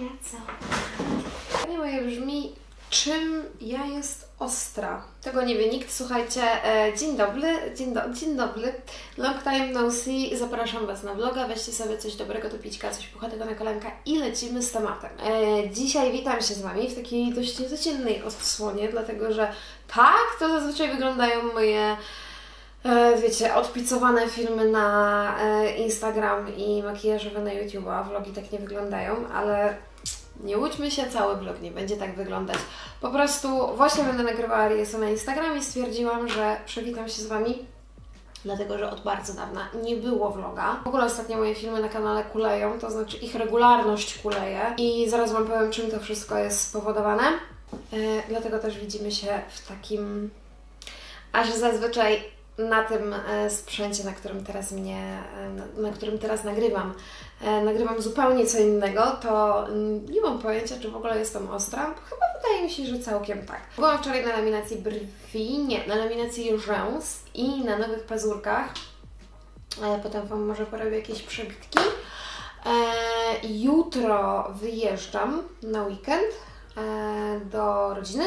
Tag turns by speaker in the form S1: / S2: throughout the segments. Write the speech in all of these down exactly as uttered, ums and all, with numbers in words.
S1: Pytanie moje brzmi, czym ja jest ostra? Tego nie wie nikt. Słuchajcie, e, dzień dobry, dzień, do, dzień dobry, long time no see, zapraszam Was na vloga, weźcie sobie coś dobrego do pićka, coś puchatego na kolanka i lecimy z tematem. E, dzisiaj witam się z Wami w takiej dość niecodziennej odsłonie, dlatego że tak to zazwyczaj wyglądają moje E, wiecie, odpicowane filmy na e, Instagram i makijażowe na YouTube, a vlogi tak nie wyglądają, ale nie łudźmy się, cały vlog nie będzie tak wyglądać. Po prostu właśnie będę nagrywała reelsy na Instagram i stwierdziłam, że przywitam się z Wami, dlatego że od bardzo dawna nie było vloga. W ogóle ostatnio moje filmy na kanale kuleją, to znaczy ich regularność kuleje i zaraz Wam powiem, czym to wszystko jest spowodowane. E, dlatego też widzimy się w takim, aż zazwyczaj na tym sprzęcie, na którym teraz mnie, na, na którym teraz nagrywam, nagrywam zupełnie co innego, to nie mam pojęcia, czy w ogóle jestem ostra. Chyba wydaje mi się, że całkiem tak. Byłam wczoraj na laminacji brwi, nie, na laminacji rzęs i na nowych pazurkach. Potem Wam może porobię jakieś przebitki. Jutro wyjeżdżam na weekend do rodziny.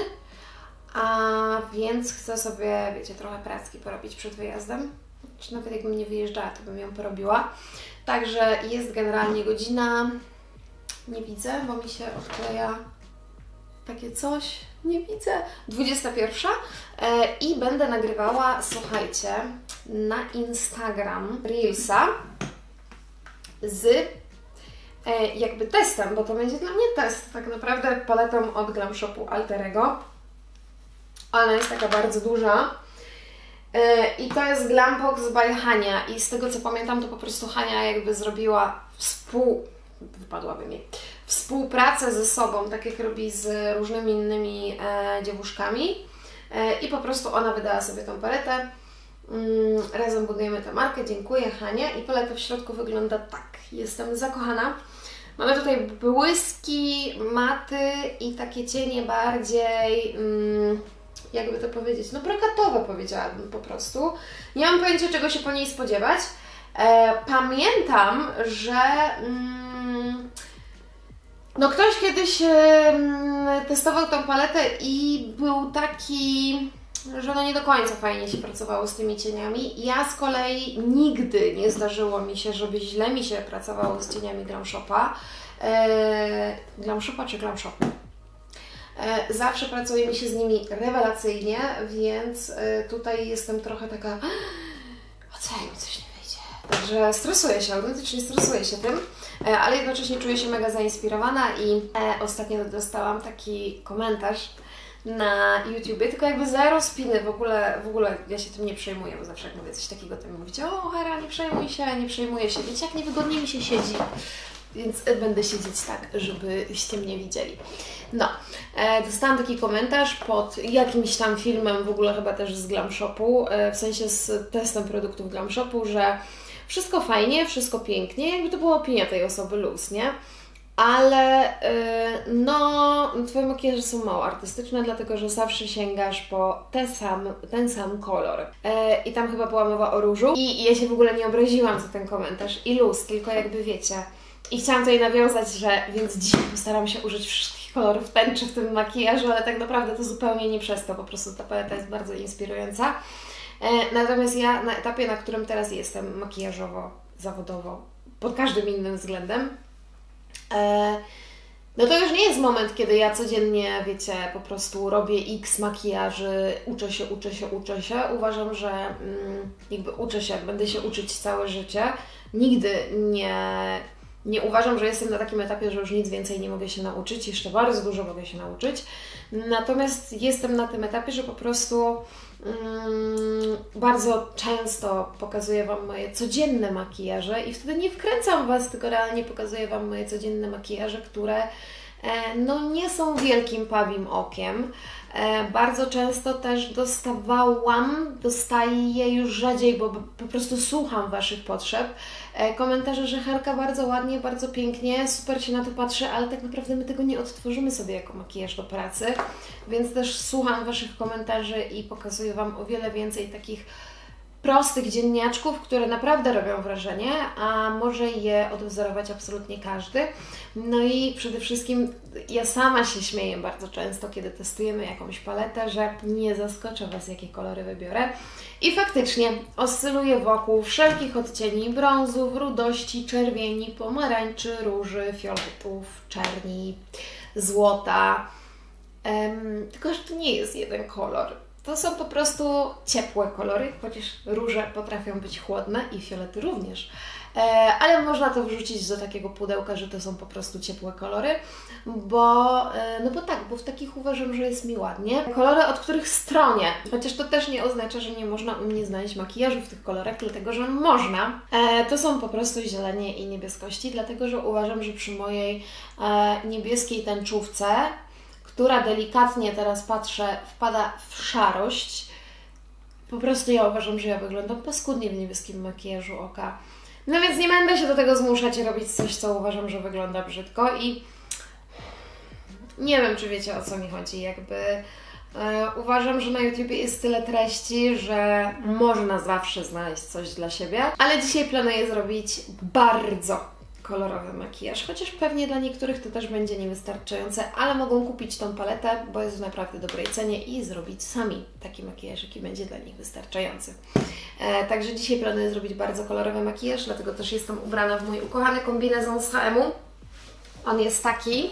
S1: A więc chcę sobie, wiecie, trochę pracki porobić przed wyjazdem. Czy nawet jakbym nie wyjeżdżała, to bym ją porobiła. Także jest generalnie godzina, nie widzę, bo mi się odkleja takie coś, nie widzę, dwudziesta pierwsza e, i będę nagrywała, słuchajcie, na Instagram reelsa z e, jakby testem, bo to będzie dla mnie test, tak naprawdę paletą od Glam Shopu Alterego. Ona jest taka bardzo duża yy, i to jest Glambox by Hania i z tego co pamiętam, to po prostu Hania jakby zrobiła współ... wypadłaby mi... współpracę ze sobą, tak jak robi z różnymi innymi e, dziewuszkami e, i po prostu ona wydała sobie tą paletę. Yy, razem budujemy tę markę, dziękuję Hania i paleta w środku wygląda tak. Jestem zakochana. Mamy tutaj błyski, maty i takie cienie bardziej... Yy, jakby to powiedzieć, no brokatowe powiedziałabym po prostu. Nie mam pojęcia, czego się po niej spodziewać. E, pamiętam, że mm, no ktoś kiedyś mm, testował tą paletę i był taki, że no nie do końca fajnie się pracowało z tymi cieniami. Ja z kolei nigdy nie zdarzyło mi się, żeby źle mi się pracowało z cieniami Glam Shopa. E, Glam Shopa czy Glam Shop? Zawsze pracuje mi się z nimi rewelacyjnie, więc tutaj jestem trochę taka, a co jak mi coś nie wyjdzie? Także stresuję się, autentycznie stresuję się tym, ale jednocześnie czuję się mega zainspirowana i ostatnio dostałam taki komentarz na YouTubie, tylko jakby zero spiny, w ogóle, w ogóle ja się tym nie przejmuję, bo zawsze jak mówię coś takiego, to mi mówicie, o Hera, nie przejmuj się, nie przejmuję się, wiecie jak niewygodnie mi się siedzi. Więc będę siedzieć tak, żebyście mnie widzieli. No, e, dostałam taki komentarz pod jakimś tam filmem, w ogóle chyba też z Glam Shopu, e, w sensie z testem produktów Glam Shopu, że wszystko fajnie, wszystko pięknie, jakby to była opinia tej osoby luz, nie? Ale e, no, Twoje makijaże są mało artystyczne, dlatego że zawsze sięgasz po ten sam, ten sam kolor. E, I tam chyba była mowa o różu i ja się w ogóle nie obraziłam za ten komentarz i luz, tylko jakby wiecie. I chciałam tutaj nawiązać, że więc dzisiaj postaram się użyć wszystkich kolorów tęczy w tym makijażu, ale tak naprawdę to zupełnie nie przez to, po prostu ta paleta jest bardzo inspirująca. E, natomiast ja na etapie, na którym teraz jestem makijażowo, zawodowo, pod każdym innym względem, e, no to już nie jest moment, kiedy ja codziennie, wiecie, po prostu robię x makijaży, uczę się, uczę się, uczę się. Uważam, że mm, jakby uczę się, będę się uczyć całe życie. Nigdy nie... Nie uważam, że jestem na takim etapie, że już nic więcej nie mogę się nauczyć, jeszcze bardzo dużo mogę się nauczyć. Natomiast jestem na tym etapie, że po prostu mm, bardzo często pokazuję Wam moje codzienne makijaże i wtedy nie wkręcam Was, tylko realnie pokazuję Wam moje codzienne makijaże, które e, no nie są wielkim pawim okiem. E, bardzo często też dostawałam, dostaję już rzadziej, bo po prostu słucham Waszych potrzeb. E, komentarze, że Herka bardzo ładnie, bardzo pięknie, super się na to patrzy, ale tak naprawdę my tego nie odtworzymy sobie jako makijaż do pracy, więc też słucham Waszych komentarzy i pokazuję Wam o wiele więcej takich prostych dzienniaczków, które naprawdę robią wrażenie, a może je odwzorować absolutnie każdy. No i przede wszystkim ja sama się śmieję bardzo często, kiedy testujemy jakąś paletę, że nie zaskoczę Was, jakie kolory wybiorę. I faktycznie oscyluję wokół wszelkich odcieni brązów, rudości, czerwieni, pomarańczy, róży, fioletów, czerni, złota. Um, tylko, że to nie jest jeden kolor. To są po prostu ciepłe kolory, chociaż róże potrafią być chłodne i fiolety również. E, ale można to wrzucić do takiego pudełka, że to są po prostu ciepłe kolory, bo, e, no bo tak, bo w takich uważam, że jest mi ładnie. Kolory, od których stronię, chociaż to też nie oznacza, że nie można u mnie znaleźć makijażu w tych kolorach, dlatego że można. E, to są po prostu zielenie i niebieskości, dlatego że uważam, że przy mojej e, niebieskiej tęczówce, która delikatnie, teraz patrzę, wpada w szarość. Po prostu ja uważam, że ja wyglądam paskudnie w niebieskim makijażu oka. No więc nie będę się do tego zmuszać robić coś, co uważam, że wygląda brzydko i nie wiem, czy wiecie, o co mi chodzi. Jakby e, uważam, że na YouTubie jest tyle treści, że można zawsze znaleźć coś dla siebie, ale dzisiaj planuję zrobić bardzo kolorowy makijaż, chociaż pewnie dla niektórych to też będzie niewystarczające, ale mogą kupić tą paletę, bo jest w naprawdę dobrej cenie i zrobić sami taki makijaż, jaki będzie dla nich wystarczający. E, także dzisiaj planuję zrobić bardzo kolorowy makijaż, dlatego też jestem ubrana w mój ukochany kombinezon z H and M. On jest taki.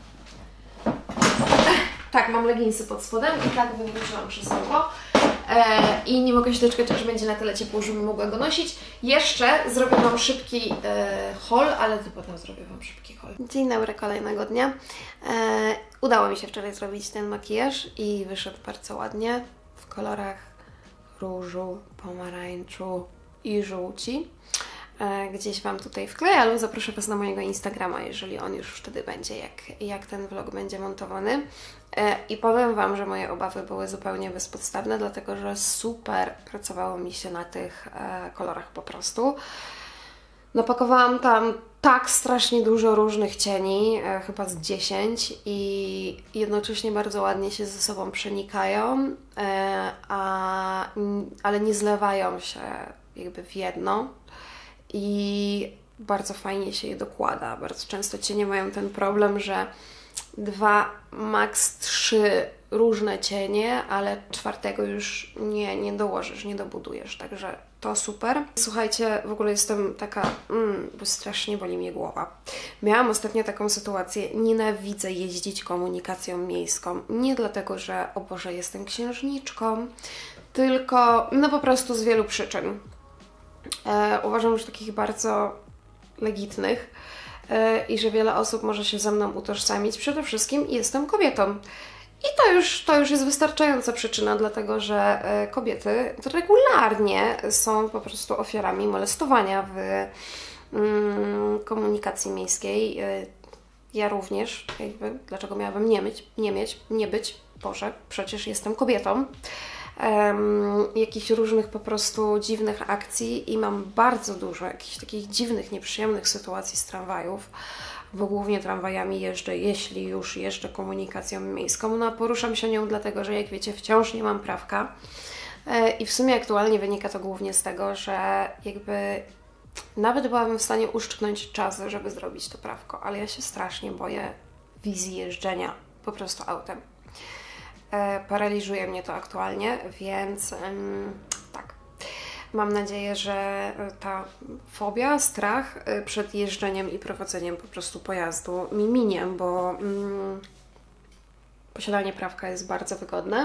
S1: Tak, mam leginsy pod spodem i tak wywróciłam krzesełko. E, I nie mogę się doczekać, aż będzie na tyle ciepło, żebym mogła go nosić. Jeszcze zrobię Wam szybki e, haul, ale to potem zrobię Wam szybki haul. Dzień dobry kolejnego dnia. E, udało mi się wczoraj zrobić ten makijaż i wyszedł bardzo ładnie w kolorach różu, pomarańczu i żółci. E, gdzieś Wam tutaj wkleję, ale zaproszę Was na mojego Instagrama, jeżeli on już wtedy będzie, jak, jak ten vlog będzie montowany. I powiem Wam, że moje obawy były zupełnie bezpodstawne, dlatego że super pracowało mi się na tych e, kolorach po prostu. Napakowałam tam tak strasznie dużo różnych cieni, e, chyba z dziesięć, i jednocześnie bardzo ładnie się ze sobą przenikają, e, a, ale nie zlewają się jakby w jedno i bardzo fajnie się je dokłada. Bardzo często cienie mają ten problem, że dwa, maks trzy różne cienie, ale czwartego już nie, nie dołożysz, nie dobudujesz, także to super. Słuchajcie, w ogóle jestem taka, mm, bo strasznie boli mnie głowa. Miałam ostatnio taką sytuację, nienawidzę jeździć komunikacją miejską, nie dlatego, że o Boże, jestem księżniczką, tylko no po prostu z wielu przyczyn. E, uważam, że takich bardzo legitnych, i że wiele osób może się ze mną utożsamić. Przede wszystkim jestem kobietą. I to już, to już jest wystarczająca przyczyna, dlatego że kobiety regularnie są po prostu ofiarami molestowania w mm, komunikacji miejskiej. Ja również, jakby, dlaczego miałabym nie mieć, nie mieć, nie być? Boże, przecież jestem kobietą. Um, jakichś różnych po prostu dziwnych akcji i mam bardzo dużo jakichś takich dziwnych, nieprzyjemnych sytuacji z tramwajów, bo głównie tramwajami jeżdżę, jeśli już jeżdżę komunikacją miejską. No a poruszam się nią dlatego, że jak wiecie, wciąż nie mam prawka e, i w sumie aktualnie wynika to głównie z tego, że jakby nawet byłabym w stanie uszczknąć czas, żeby zrobić to prawko, ale ja się strasznie boję wizji jeżdżenia po prostu autem. Paraliżuje mnie to aktualnie, więc ym, tak. Mam nadzieję, że ta fobia, strach przed jeżdżeniem i prowadzeniem po prostu pojazdu mi minie, bo ym, posiadanie prawka jest bardzo wygodne.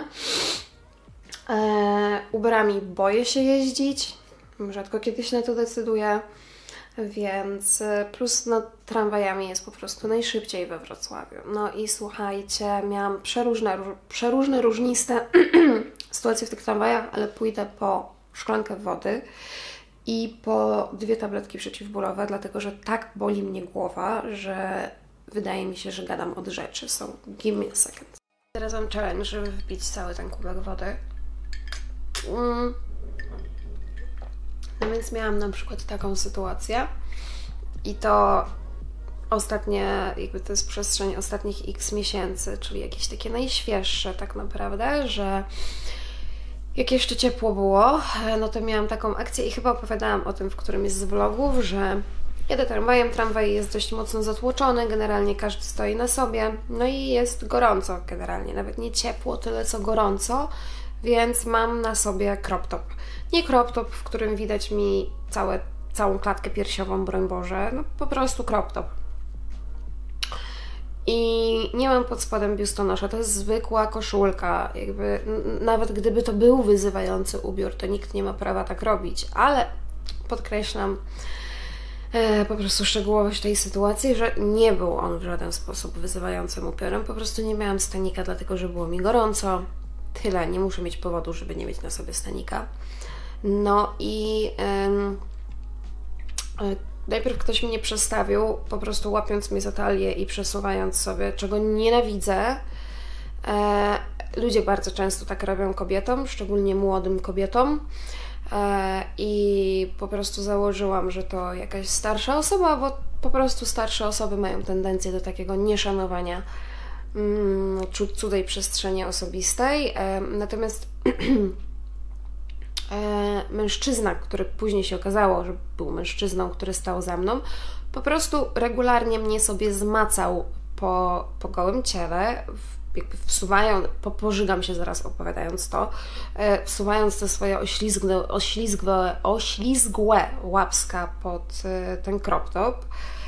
S1: E, Uberami boję się jeździć, rzadko kiedy się na to decyduję, więc plus no, tramwajami jest po prostu najszybciej we Wrocławiu. No i słuchajcie, miałam przeróżne, przeróżne różniste sytuacje w tych tramwajach, ale pójdę po szklankę wody i po dwie tabletki przeciwbólowe, dlatego że tak boli mnie głowa, że wydaje mi się, że gadam od rzeczy. So give me a second. Teraz mam challenge, żeby wbić cały ten kubek wody. Mm. No więc miałam na przykład taką sytuację i to ostatnie, jakby to jest przestrzeń ostatnich x miesięcy, czyli jakieś takie najświeższe tak naprawdę, że Jak jeszcze ciepło było, no to miałam taką akcję i chyba opowiadałam o tym w którymś z vlogów, że jadę tramwajem, tramwaj jest dość mocno zatłoczony, generalnie każdy stoi na sobie, no i jest gorąco generalnie, nawet nie ciepło, tyle co gorąco, więc mam na sobie crop top. Nie crop top, w którym widać mi całe, całą klatkę piersiową, broń Boże, no po prostu crop top. I nie mam pod spodem biustonosza, to jest zwykła koszulka, jakby nawet gdyby to był wyzywający ubiór, to nikt nie ma prawa tak robić, ale podkreślam e, po prostu szczegółowość tej sytuacji, że nie był on w żaden sposób wyzywającym upiorem, po prostu nie miałam stanika, dlatego że było mi gorąco, tyle, nie muszę mieć powodu, żeby nie mieć na sobie stanika. No i em, e, najpierw ktoś mnie przestawił, po prostu łapiąc mnie za talię i przesuwając sobie, czego nienawidzę. E, ludzie bardzo często tak robią kobietom, szczególnie młodym kobietom. E, I po prostu założyłam, że to jakaś starsza osoba, bo po prostu starsze osoby mają tendencję do takiego nieszanowania mm, cudzej przestrzeni osobistej. E, natomiast mężczyzna, który później się okazało, że był mężczyzną, który stał za mną, po prostu regularnie mnie sobie zmacał po, po gołym ciele, jakby wsuwając, po, pożygam się zaraz opowiadając to, wsuwając te swoje oślizgłe, oślizgłe, oślizgłe łapska pod ten crop top,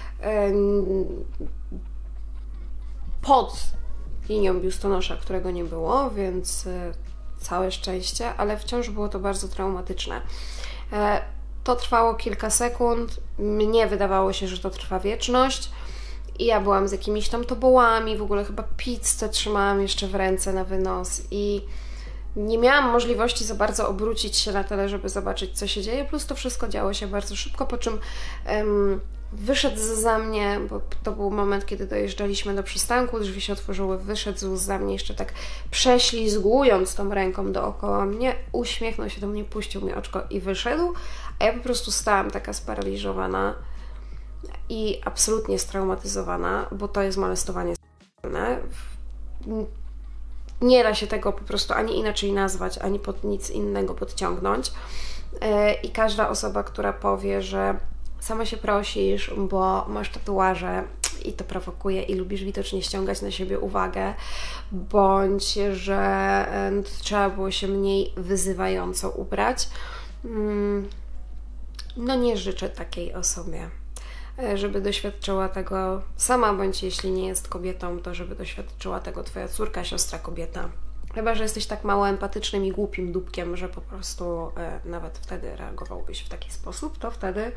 S1: pod linią biustonosza, którego nie było, więc całe szczęście, ale wciąż było to bardzo traumatyczne. To trwało kilka sekund, mnie wydawało się, że to trwa wieczność i ja byłam z jakimiś tam tobołami, w ogóle chyba pizzę trzymałam jeszcze w ręce na wynos i nie miałam możliwości za bardzo obrócić się na tyle, żeby zobaczyć, co się dzieje, plus to wszystko działo się bardzo szybko, po czym um, wyszedł za mnie, bo to był moment, kiedy dojeżdżaliśmy do przystanku, drzwi się otworzyły, wyszedł za mnie jeszcze tak prześlizgując tą ręką dookoła mnie, uśmiechnął się do mnie, puścił mi oczko i wyszedł, a ja po prostu stałam taka sparaliżowana i absolutnie straumatyzowana, bo to jest molestowanie seksualne. Nie da się tego po prostu ani inaczej nazwać, ani pod nic innego podciągnąć. I każda osoba, która powie, że sama się prosisz, bo masz tatuaże i to prowokuje i lubisz widocznie ściągać na siebie uwagę, bądź że trzeba było się mniej wyzywająco ubrać, no nie życzę takiej osobie, żeby doświadczyła tego sama, bądź jeśli nie jest kobietą, to żeby doświadczyła tego Twoja córka, siostra, kobieta. Chyba że jesteś tak mało empatycznym i głupim dupkiem, że po prostu e, nawet wtedy reagowałbyś w taki sposób, to wtedy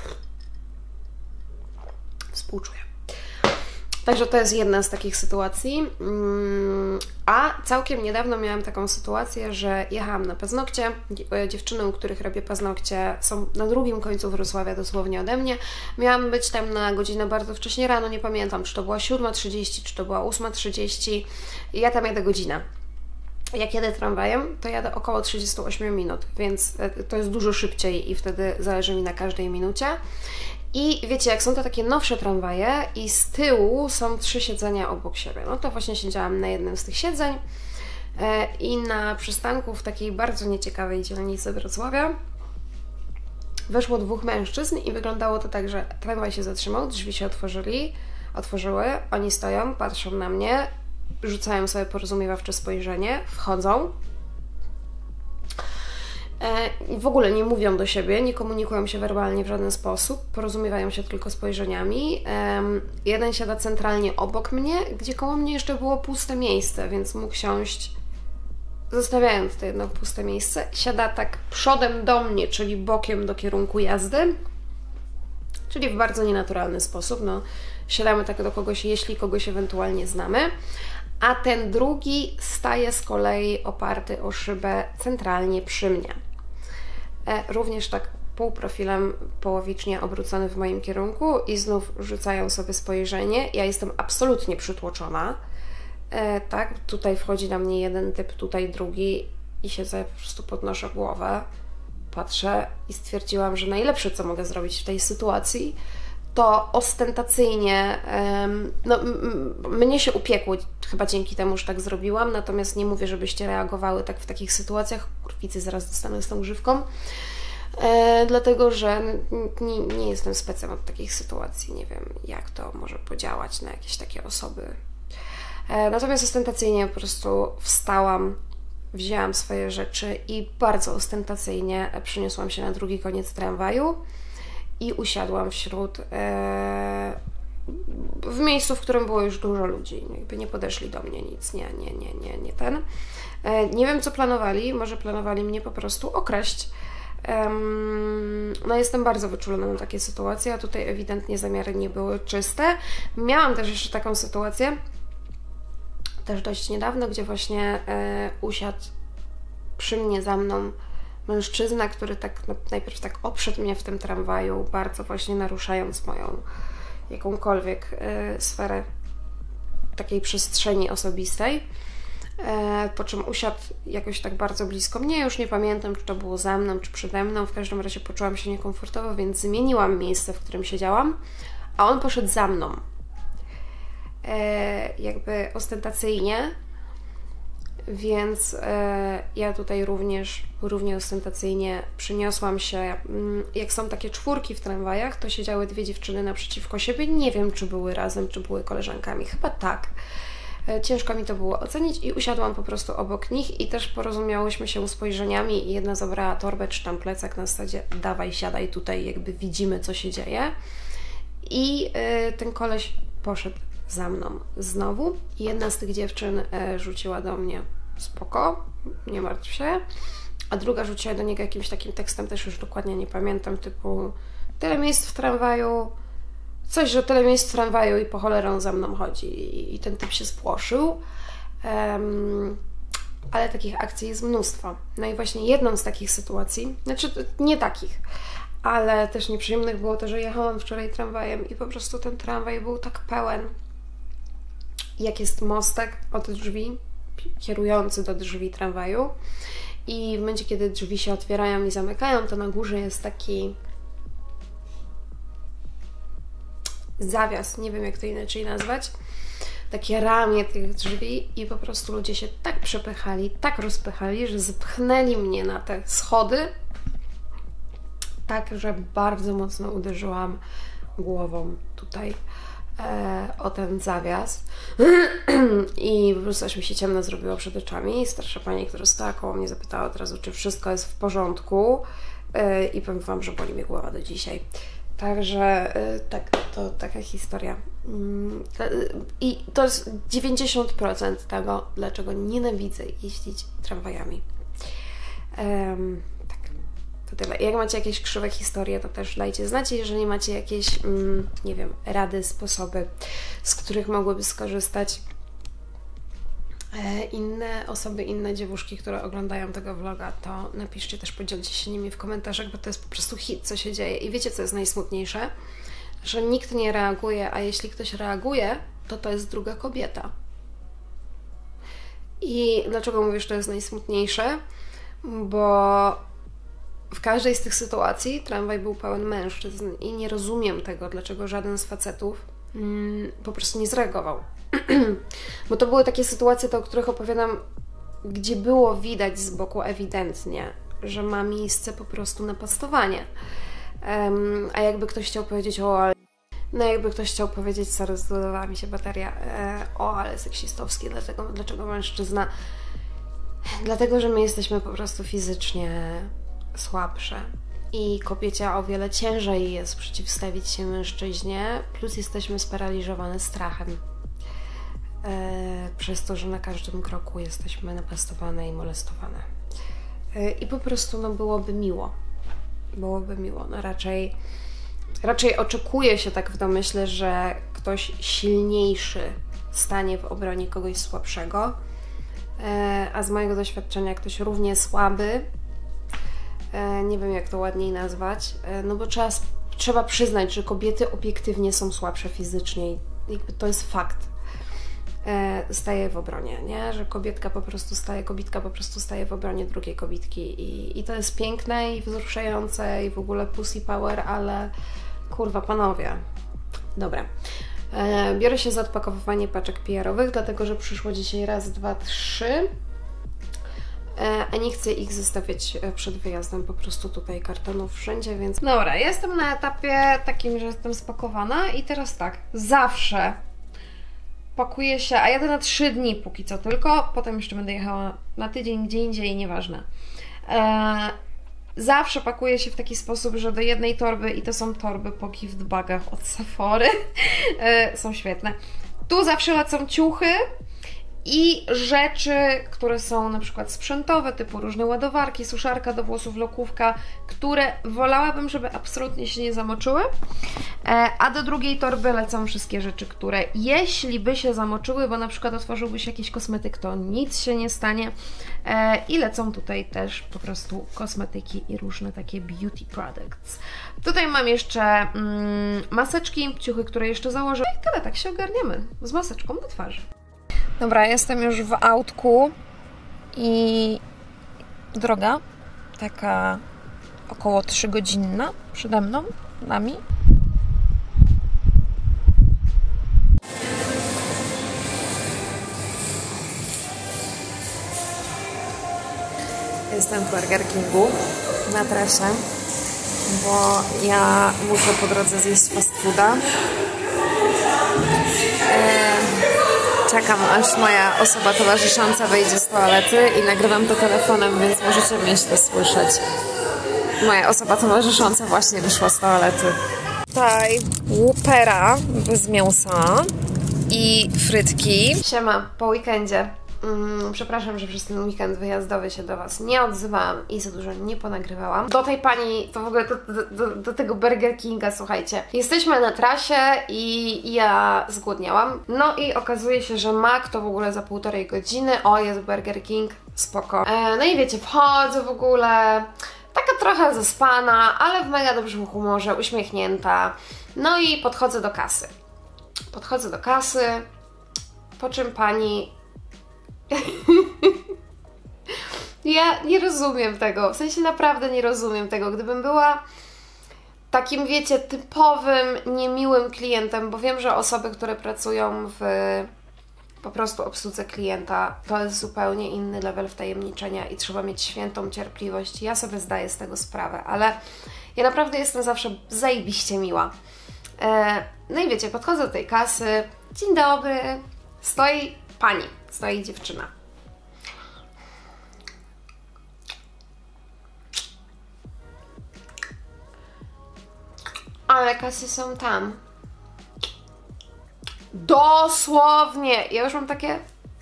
S1: współczuję. Także to jest jedna z takich sytuacji. A całkiem niedawno miałam taką sytuację, że jechałam na paznokcie. Dziewczyny, u których robię paznokcie, są na drugim końcu Wrocławia, dosłownie ode mnie. Miałam być tam na godzinę bardzo wcześnie rano, nie pamiętam, czy to była siódma trzydzieści, czy to była ósma trzydzieści. I ja tam jadę godzinę. Jak jadę tramwajem, to jadę około trzydzieści osiem minut, więc to jest dużo szybciej i wtedy zależy mi na każdej minucie. I wiecie, jak są to takie nowsze tramwaje i z tyłu są trzy siedzenia obok siebie, no to właśnie siedziałam na jednym z tych siedzeń i na przystanku w takiej bardzo nieciekawej dzielnicy Wrocławia weszło dwóch mężczyzn i wyglądało to tak, że tramwaj się zatrzymał, drzwi się otworzyli, otworzyły, oni stoją, patrzą na mnie, rzucają sobie porozumiewawcze spojrzenie, wchodzą i w ogóle nie mówią do siebie, nie komunikują się werbalnie w żaden sposób, porozumiewają się tylko spojrzeniami. Jeden siada centralnie obok mnie, gdzie koło mnie jeszcze było puste miejsce, więc mógł siąść, zostawiając to jedno puste miejsce. Siada tak przodem do mnie, czyli bokiem do kierunku jazdy, czyli w bardzo nienaturalny sposób. No, siadamy tak do kogoś, jeśli kogoś ewentualnie znamy. A ten drugi staje z kolei oparty o szybę centralnie przy mnie. E, również tak półprofilem połowicznie obrócony w moim kierunku i znów rzucają sobie spojrzenie. Ja jestem absolutnie przytłoczona. E, tak, tutaj wchodzi na mnie jeden typ, tutaj drugi i siedzę, po prostu podnoszę głowę, patrzę i stwierdziłam, że najlepsze, co mogę zrobić w tej sytuacji, to ostentacyjnie, no mnie się upiekło chyba dzięki temu, że tak zrobiłam, natomiast nie mówię, żebyście reagowały tak w takich sytuacjach, kurwicy zaraz dostanę z tą grzywką, e, dlatego, że nie, nie jestem specem od takich sytuacji, nie wiem jak to może podziałać na jakieś takie osoby. E, natomiast ostentacyjnie po prostu wstałam, wzięłam swoje rzeczy i bardzo ostentacyjnie przeniosłam się na drugi koniec tramwaju i usiadłam wśród, e, w miejscu, w którym było już dużo ludzi. Jakby nie podeszli do mnie nic, nie, nie, nie, nie, nie ten. E, nie wiem, co planowali, może planowali mnie po prostu okraść. E, no jestem bardzo wyczulona na takie sytuacje, a tutaj ewidentnie zamiary nie były czyste. Miałam też jeszcze taką sytuację, też dość niedawno, gdzie właśnie e, usiadł przy mnie za mną mężczyzna, który tak najpierw tak oprzedł mnie w tym tramwaju, bardzo właśnie naruszając moją jakąkolwiek e, sferę takiej przestrzeni osobistej. E, po czym usiadł jakoś tak bardzo blisko mnie, już nie pamiętam, czy to było za mną, czy przede mną, w każdym razie poczułam się niekomfortowo, więc zmieniłam miejsce, w którym siedziałam, a on poszedł za mną. E, jakby ostentacyjnie, więc e, ja tutaj również równie ostentacyjnie przyniosłam się, jak są takie czwórki w tramwajach, to siedziały dwie dziewczyny naprzeciwko siebie, nie wiem, czy były razem, czy były koleżankami, chyba tak. E, ciężko mi to było ocenić i usiadłam po prostu obok nich i też porozumiałyśmy się spojrzeniami i jedna zabrała torbę czy tam plecak na zasadzie dawaj, siadaj tutaj, jakby widzimy, co się dzieje. I e, ten koleś poszedł za mną znowu. I jedna z tych dziewczyn e, rzuciła do mnie spoko, nie martw się, a druga rzuciła do niego jakimś takim tekstem, też już dokładnie nie pamiętam, typu tyle miejsc w tramwaju, coś, że tyle miejsc w tramwaju i po cholerę on za mną chodzi. I, i ten typ się spłoszył. Um, ale takich akcji jest mnóstwo. No i właśnie jedną z takich sytuacji, znaczy nie takich, ale też nieprzyjemnych było to, że jechałam wczoraj tramwajem i po prostu ten tramwaj był tak pełen. Jak jest mostek od drzwi, kierujący do drzwi tramwaju i w momencie, kiedy drzwi się otwierają i zamykają, to na górze jest taki zawias, nie wiem jak to inaczej nazwać, takie ramię tych drzwi i po prostu ludzie się tak przepychali, tak rozpychali, że zepchnęli mnie na te schody, tak, że bardzo mocno uderzyłam głową tutaj e, o ten zawias i po prostu aż mi się ciemno zrobiło przed oczami i starsza pani, która stała koło mnie, zapytała od razu, czy wszystko jest w porządku e, i powiem Wam, że boli mnie głowa do dzisiaj. Także e, tak, to taka historia. I to jest dziewięćdziesiąt procent tego, dlaczego nienawidzę jeździć tramwajami. Um, tak, to tyle. Jak macie jakieś krzywe historie, to też dajcie znać. Jeżeli macie jakieś, mm, nie wiem, rady, sposoby, z których mogłyby skorzystać e, inne osoby, inne dziewuszki, które oglądają tego vloga, to napiszcie też, podzielcie się nimi w komentarzach, bo to jest po prostu hit, co się dzieje. I wiecie, co jest najsmutniejsze? Że nikt nie reaguje, a jeśli ktoś reaguje, to to jest druga kobieta. I dlaczego mówię, że to jest najsmutniejsze? Bo w każdej z tych sytuacji tramwaj był pełen mężczyzn i nie rozumiem tego, dlaczego żaden z facetów mm, po prostu nie zareagował. Bo to były takie sytuacje, te, o których opowiadam, gdzie było widać z boku ewidentnie, że ma miejsce po prostu napastowanie. Um, a jakby ktoś chciał powiedzieć, o, ale... No jakby ktoś chciał powiedzieć, sorry, zbudowała mi się bateria, e, o, ale seksistowskie, dlatego, dlaczego mężczyzna? Dlatego, że my jesteśmy po prostu fizycznie słabsze i kobiecie o wiele ciężej jest przeciwstawić się mężczyźnie, plus jesteśmy sparaliżowane strachem. E, przez to, że na każdym kroku jesteśmy napastowane i molestowane. E, I po prostu no, byłoby miło. Byłoby miło. No raczej, raczej oczekuje się tak w domyśle, że ktoś silniejszy stanie w obronie kogoś słabszego, e, a z mojego doświadczenia ktoś równie słaby, e, nie wiem jak to ładniej nazwać, e, no bo trzeba, trzeba przyznać, że kobiety obiektywnie są słabsze fizycznie i jakby to jest fakt. Staje w obronie, nie? Że kobietka po prostu staje, kobitka po prostu staje w obronie drugiej kobietki i, i to jest piękne i wzruszające i w ogóle pussy power, ale kurwa panowie, Dobra. E, biorę się za odpakowywanie paczek P R-owych, dlatego że przyszło dzisiaj raz, dwa, trzy. A nie chcę ich zostawiać przed wyjazdem, po prostu tutaj kartonów wszędzie, więc... Dobra, jestem na etapie takim, że jestem spakowana i teraz tak, zawsze pakuję się, a jadę na trzy dni póki co tylko, potem jeszcze będę jechała na tydzień, gdzie indziej, nieważne. Eee, zawsze pakuję się w taki sposób, że do jednej torby, i to są torby po gift bagach od Sephory, eee, są świetne. Tu zawsze lecą ciuchy i rzeczy, które są na przykład sprzętowe, typu różne ładowarki, suszarka do włosów, lokówka, które wolałabym, żeby absolutnie się nie zamoczyły. A do drugiej torby lecą wszystkie rzeczy, które jeśli by się zamoczyły, bo na przykład otworzyłby się jakiś kosmetyk, to nic się nie stanie. I lecą tutaj też po prostu kosmetyki i różne takie beauty products. Tutaj mam jeszcze mm, maseczki, ciuchy, które jeszcze założę. I tyle, tak się ogarniemy z maseczką na twarzy. Dobra, jestem już w autku i droga taka około trzygodzinna przede mną, nami. Jestem w Burger Kingu na trasie, bo ja muszę po drodze zjeść fast fooda. Czekam, aż moja osoba towarzysząca wyjdzie z toalety i nagrywam to telefonem, więc możecie mnie źle słyszeć. Moja osoba towarzysząca właśnie wyszła z toalety. Tutaj łupera bez mięsa i frytki. Siema, po weekendzie. Mm, przepraszam, że przez ten weekend wyjazdowy się do Was nie odzywałam i za dużo nie ponagrywałam. Do tej pani, to w ogóle do, do, do tego Burger Kinga, słuchajcie. Jesteśmy na trasie i ja zgłodniałam. No i okazuje się, że Mac to w ogóle za półtorej godziny. O, jest Burger King, spoko. E, no i wiecie, wchodzę w ogóle, taka trochę zaspana, ale w mega dobrym humorze, uśmiechnięta. No i podchodzę do kasy. Podchodzę do kasy, po czym pani... Ja nie rozumiem tego, w sensie naprawdę nie rozumiem tego. Gdybym była takim, wiecie, typowym, niemiłym klientem, bo wiem, że osoby, które pracują w po prostu obsłudze klienta, to jest zupełnie inny level wtajemniczenia i trzeba mieć świętą cierpliwość. Ja sobie zdaję z tego sprawę, ale ja naprawdę jestem zawsze zajebiście miła. No i wiecie, podchodzę do tej kasy, dzień dobry, stoi pani, stoi dziewczyna. Ale kasy są tam. Dosłownie! Ja już mam takie...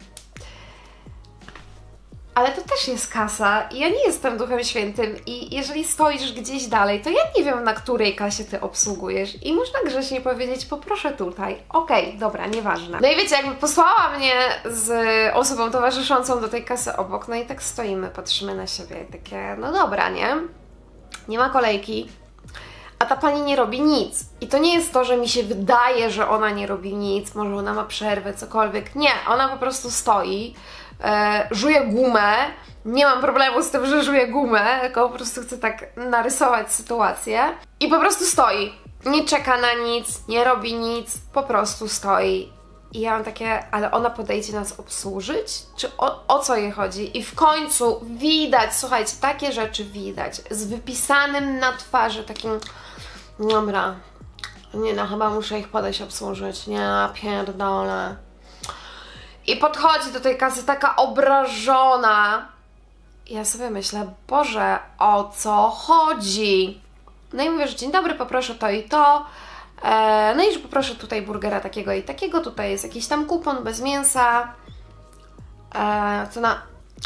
S1: Ale to też jest kasa i ja nie jestem Duchem Świętym i jeżeli stoisz gdzieś dalej, to ja nie wiem, na której kasie Ty obsługujesz i można grzecznie powiedzieć, poproszę tutaj. Okej, okay, dobra, nieważne. No i wiecie, jakby posłała mnie z osobą towarzyszącą do tej kasy obok, no i tak stoimy, patrzymy na siebie i takie, no dobra, nie? Nie ma kolejki, a ta pani nie robi nic. I to nie jest to, że mi się wydaje, że ona nie robi nic, może ona ma przerwę, cokolwiek. Nie, ona po prostu stoi, e, żuje gumę. Nie mam problemu z tym, że żuje gumę, tylko po prostu chcę tak narysować sytuację. I po prostu stoi. Nie czeka na nic, nie robi nic, po prostu stoi. I ja mam takie, ale ona podejdzie nas obsłużyć? Czy o, o co jej chodzi? I w końcu widać, słuchajcie, takie rzeczy widać, z wypisanym na twarzy takim, dobra, nie no, chyba muszę ich podejść obsłużyć, nie, pierdolę. I podchodzi do tej kasy taka obrażona. I ja sobie myślę, Boże, o co chodzi? No i mówię, że dzień dobry, poproszę to i to. No i że poproszę tutaj burgera takiego i takiego, tutaj jest jakiś tam kupon bez mięsa, e, co na...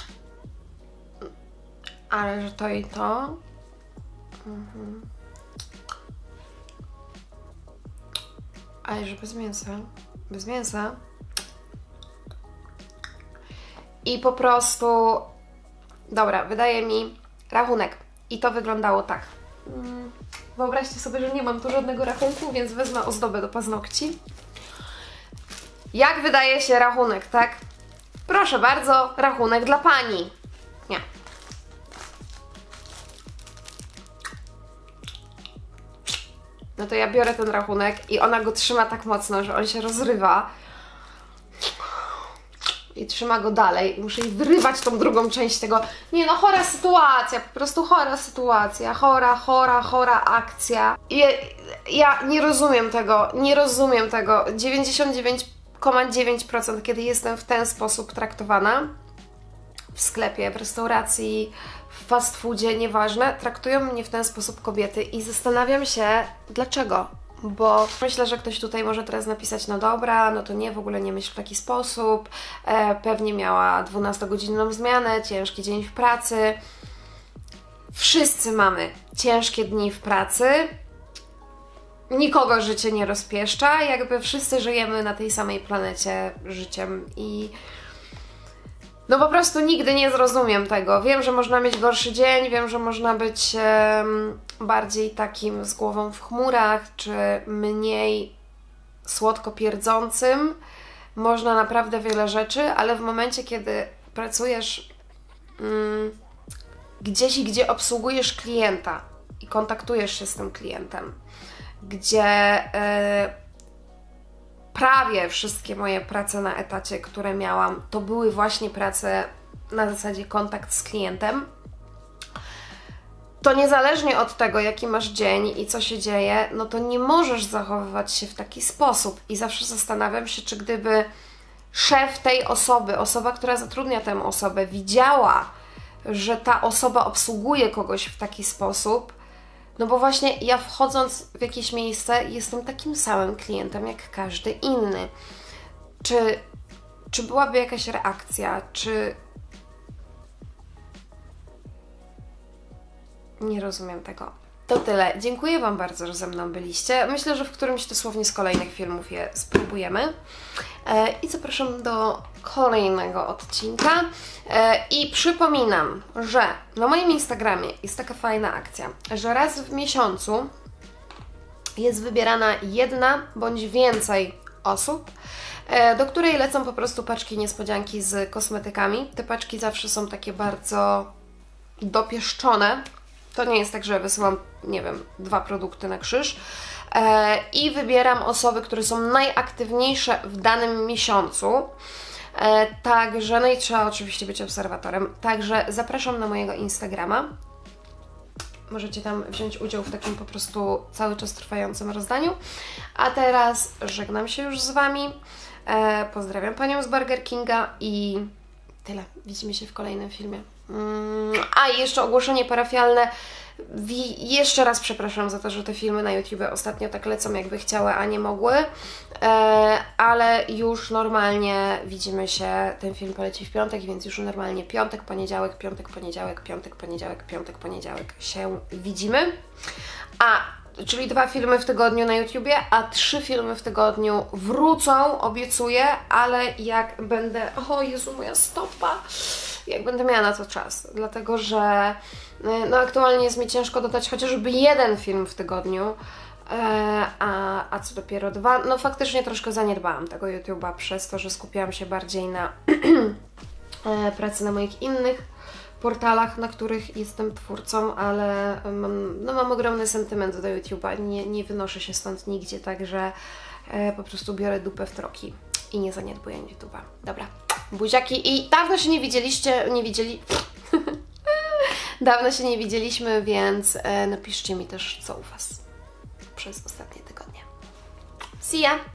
S1: Ale że to i to... Mhm. Ale że bez mięsa, bez mięsa. I po prostu... Dobra, wydaje mi rachunek i to wyglądało tak. Mm. Wyobraźcie sobie, że nie mam tu żadnego rachunku, więc wezmę ozdobę do paznokci. Jak wydaje się rachunek, tak? Proszę bardzo, rachunek dla pani. Nie. no to ja biorę ten rachunek i ona go trzyma tak mocno, że on się rozrywa i trzyma go dalej i muszę jej wyrywać tą drugą część tego. Nie no, chora sytuacja, po prostu chora sytuacja, chora, chora, chora akcja. I ja, ja nie rozumiem tego, nie rozumiem tego. dziewięćdziesiąt dziewięć przecinek dziewięć procent kiedy jestem w ten sposób traktowana w sklepie, w restauracji, w fast foodzie, nieważne, traktują mnie w ten sposób kobiety i zastanawiam się, dlaczego. Bo myślę, że ktoś tutaj może teraz napisać, no dobra, no to nie, w ogóle nie myśl w taki sposób, e, pewnie miała dwunastogodzinną zmianę, ciężki dzień w pracy. Wszyscy mamy ciężkie dni w pracy, nikogo życie nie rozpieszcza, jakby wszyscy żyjemy na tej samej planecie życiem i no po prostu nigdy nie zrozumiem tego. Wiem, że można mieć gorszy dzień, wiem, że można być um, bardziej takim z głową w chmurach, czy mniej słodko pierdzącym. Można naprawdę wiele rzeczy, ale w momencie, kiedy pracujesz um, gdzieś i gdzie obsługujesz klienta i kontaktujesz się z tym klientem, gdzie yy, prawie wszystkie moje prace na etacie, które miałam, to były właśnie prace na zasadzie kontakt z klientem, to niezależnie od tego, jaki masz dzień i co się dzieje, no to nie możesz zachowywać się w taki sposób. I zawsze zastanawiam się, czy gdyby szef tej osoby, osoba, która zatrudnia tę osobę, widziała, że ta osoba obsługuje kogoś w taki sposób, no bo właśnie ja wchodząc w jakieś miejsce jestem takim samym klientem jak każdy inny. Czy, czy byłaby jakaś reakcja? Czy... Nie rozumiem tego. To tyle. Dziękuję Wam bardzo, że ze mną byliście. Myślę, że w którymś dosłownie z kolejnych filmów je spróbujemy. E, I zapraszam do kolejnego odcinka. E, I przypominam, że na moim Instagramie jest taka fajna akcja, że raz w miesiącu jest wybierana jedna bądź więcej osób, e, do której lecą po prostu paczki niespodzianki z kosmetykami. Te paczki zawsze są takie bardzo dopieszczone. To nie jest tak, że wysyłam, nie wiem, dwa produkty na krzyż. E, I wybieram osoby, które są najaktywniejsze w danym miesiącu. E, także, no i trzeba oczywiście być obserwatorem. Także zapraszam na mojego Instagrama. Możecie tam wziąć udział w takim po prostu cały czas trwającym rozdaniu. A teraz żegnam się już z Wami. E, pozdrawiam Panią z Burger Kinga i tyle. Widzimy się w kolejnym filmie. A i jeszcze ogłoszenie parafialne. Jeszcze raz przepraszam za to, że te filmy na YouTube ostatnio tak lecą, jakby chciały, a nie mogły, e, ale już normalnie widzimy się, ten film poleci w piątek, więc już normalnie piątek, poniedziałek, piątek, poniedziałek, piątek, poniedziałek, piątek, poniedziałek się widzimy. A, czyli dwa filmy w tygodniu na YouTubie, a trzy filmy w tygodniu wrócą, obiecuję, ale jak będę... O Jezu, moja stopa! Jak będę miała na to czas, dlatego że no aktualnie jest mi ciężko dodać chociażby jeden film w tygodniu, a, a co dopiero dwa. No faktycznie troszkę zaniedbałam tego YouTube'a przez to, że skupiałam się bardziej na pracy na moich innych portalach, na których jestem twórcą, ale mam, no mam ogromny sentyment do YouTube'a, nie, nie wynoszę się stąd nigdzie, także po prostu biorę dupę w troki i nie zaniedbuję YouTube'a. Dobra. Buziaki i dawno się nie widzieliście, nie widzieli... dawno się nie widzieliśmy, więc e, napiszcie mi też, co u Was przez ostatnie tygodnie. See ya!